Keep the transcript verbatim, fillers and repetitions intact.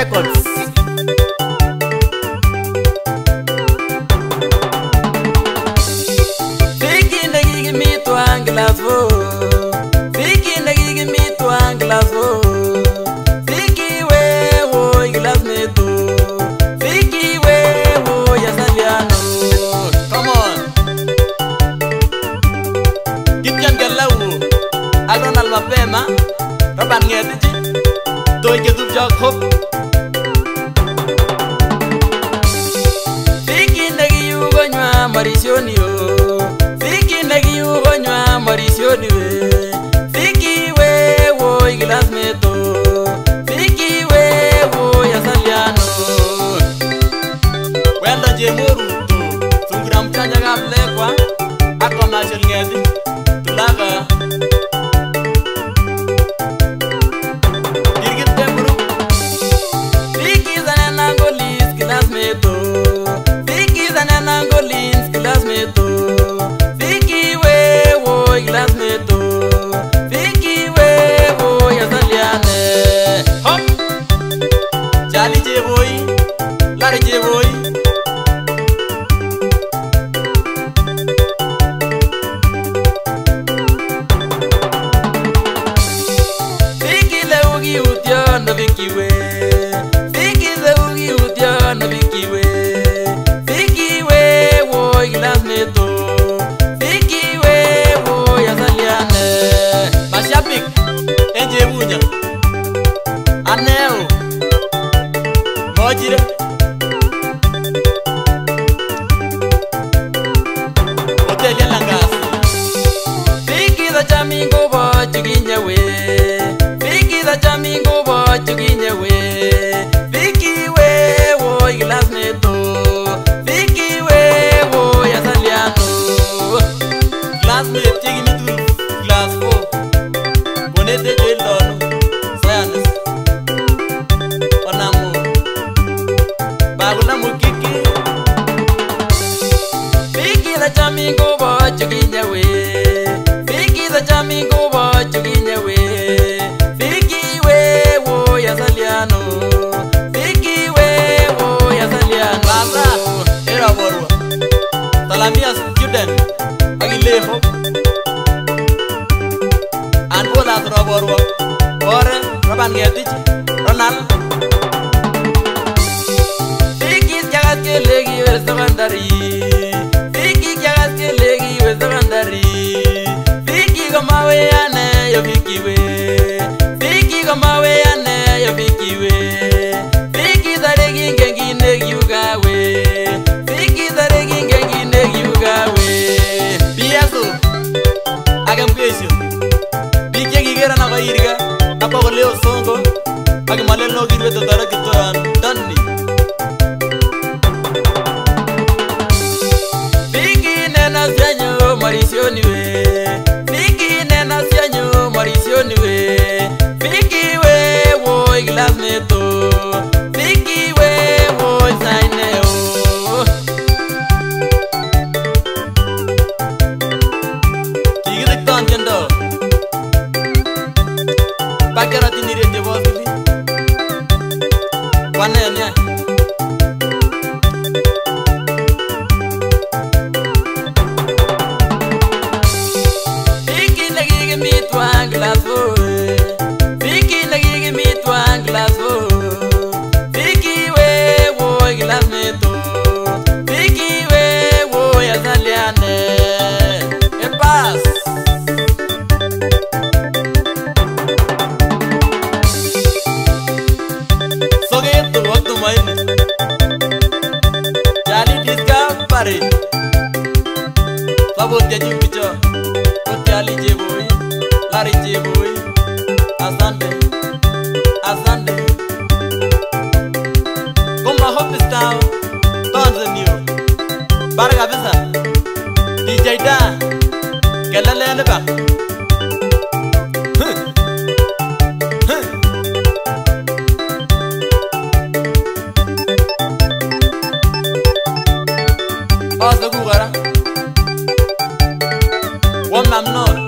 Records. Fiki nagi mi twang glasvo. Fiki nagi mi twang glasvo. Fiki we wo glass me to. Fiki we wo yasaliano. Come on. Kitchen galau. Alon alma pema. Raban ngeti. Tôi cho giúp cho khúc Fiki nagi yugo nywa marisioni o Fiki nagi yugo nywa marisioni we Fiki we wo iglas meto Fiki we wo yasaliano Wenda jemoru tu Sungram chanya gamle kwa Ako nashil ngedi Tulaga Jali je boy, lari je boy. Fiki le ugi utia no Fiki we. Fiki le ugi utia no Fiki we. Fiki we wo iglas meto. Fiki we wo yasaliane. Mashapik enje bunya. Aneo. Mojire Hotel Langas Fiki da chamingo bo chuginya we Fiki da chamingo bo chuginya we Fiki we wo iglas meto Fiki we wo yasaliano Glass me chigi mitu glass po Bonete jelonu Sayanes Onamu Baguna mukiki Fiki da chamingo bo chuginya we Fiki da chamingo bo chuginya we Fiki we wo yasaliano Fiki we wo yasaliano Basa era borwa Salamia student Agileho Anbola thro borwa Ore Raban ngetichi Ronald Legi we secondary Fiki jagat ke legi we secondary Fiki goma we ane yo Fiki we Fiki goma we ane yo Fiki we Fiki daregi ngengi negi yuga we Fiki daregi ngengi negi yuga we Piaso agam pesio Fiki gigera na bayirga apa goleo songo agi malelo girwe to daragi to tonni Marisioni we Fiki nena sianyo marisioni we Fiki we wo iglas meto Fiki we wo saine o Tigre tan jendo Bakara tinire de bosili Wane ne Glasgow Fiki nagi mi twang Glasgow Fiki we wo glass meto Fiki we wo yasaliane E pas Sogeto otto maine Jali discovery Sabote jupicho Jali je boy Lari je boy Asante Asante Kuma Hopstown Tanzania Barga bisa D J Da Kelele leba Osa gugara Wam nam not